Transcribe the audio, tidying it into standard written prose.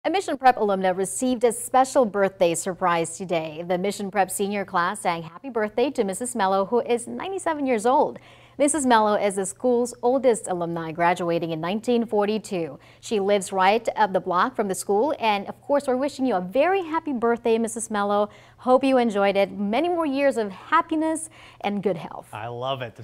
A Mission Prep alumna received a special birthday surprise today. The Mission Prep senior class sang happy birthday to Mrs. Mello, who is 97 years old. Mrs. Mello is the school's oldest alumni, graduating in 1942. She lives right up the block from the school, and of course, we're wishing you a very happy birthday, Mrs. Mello. Hope you enjoyed it. Many more years of happiness and good health. I love it.